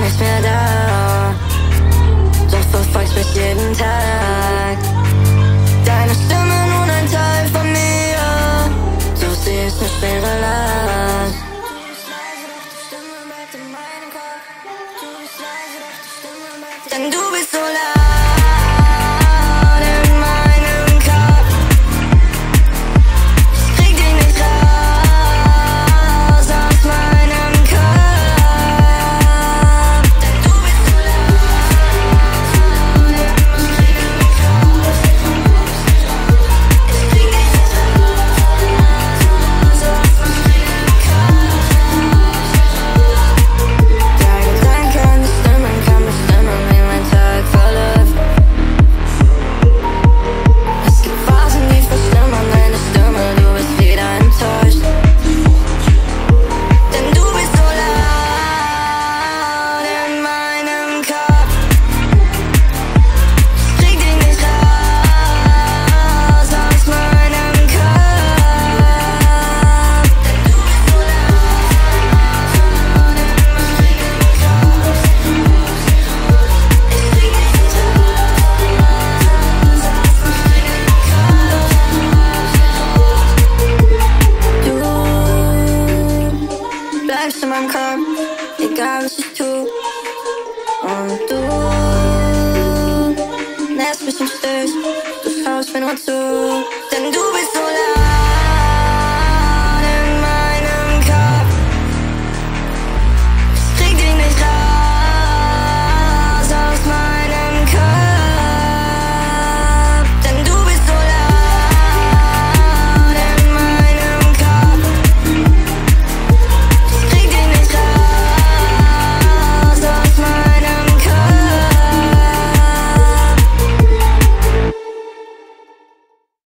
nicht mehr da, doch verfolgst mich jeden Tag. Deine Stimme nun ein Teil von mir, doch sie ist eine schwere Last. Denn du bist so laut in meinem Kopf, ich krieg dich nicht raus aus meinem Kopf. Denn du bist so laut, ich krieg dich nicht raus, ich krieg dich nicht raus aus meinem Kopf. Deine Gedanken, die Stimmen kann bestimmen, wie mein Tag verläuft. Es gibt Phasen, die verschlimmern deine Stimme, du bist wieder enttäuscht. Denn du bist so laut in meinem Kopf, ich krieg dich nicht raus aus meinem Kopf. Denn du bist so laut in meinem Kopf, ich krieg dich nicht raus aus meinem Kopf. Du bleibst in meinem Kopf, egal was ich tu. Und du lässt mich im Stich, du schaust mir nur zu. Denn du bist